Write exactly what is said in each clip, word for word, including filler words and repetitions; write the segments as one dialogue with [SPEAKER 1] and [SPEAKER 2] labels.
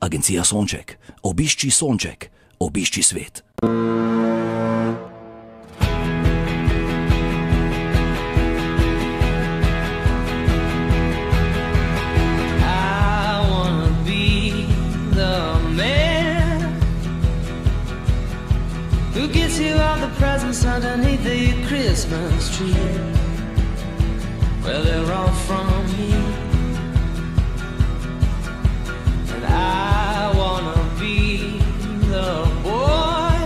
[SPEAKER 1] Agencija Sonček. Obišči Sonček. Obišči svet.
[SPEAKER 2] Who gets you all the presents underneath the Christmas tree? Well, they're all from me. And I wanna be the boy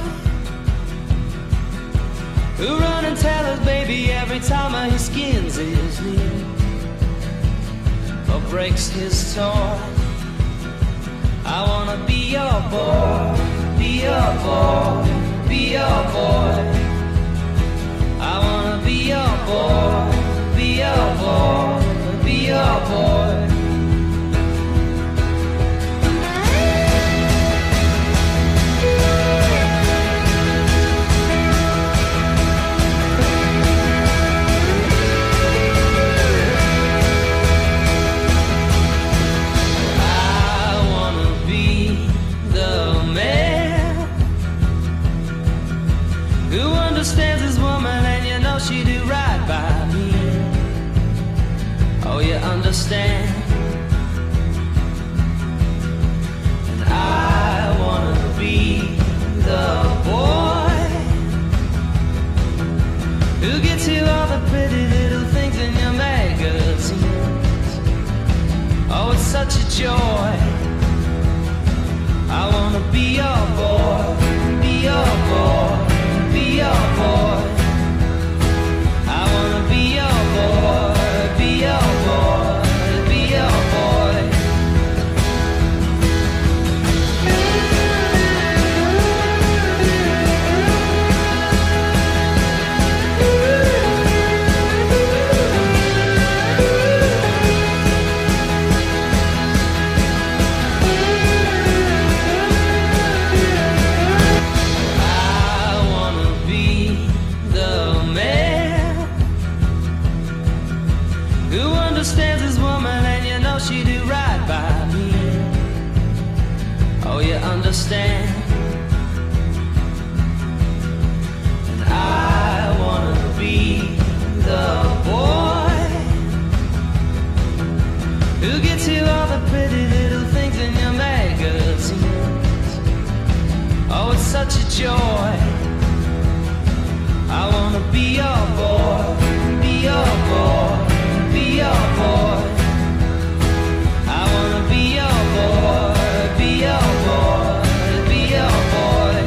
[SPEAKER 2] who run and tell his baby every time he skins his knee or breaks his toy. I wanna be your boy, be your boy, be your boy. I wanna be your boy, be your boy, be your boy. I wanna be the man who understands his woman, and you know she do right by me. Oh, you understand? And I wanna be the boy who gets you all the pretty little things in your magazines. Oh, it's such a joy. I wanna be your boy, be your boy, be your boy. I wanna be your boy, be your boy, be your boy. I wanna be the man who understands his woman, and you know she do right by me. Oh, you understand? And I wanna be the boy who gets you all the pretty little things in your magazines. Oh, it's such a joy. I wanna be your boy, be your boy, be your boy. I wanna be your boy, be your boy, be your boy.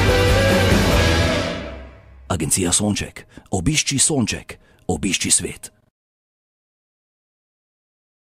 [SPEAKER 1] Agencija Sonček. Obišči Sonček. Obišči svet.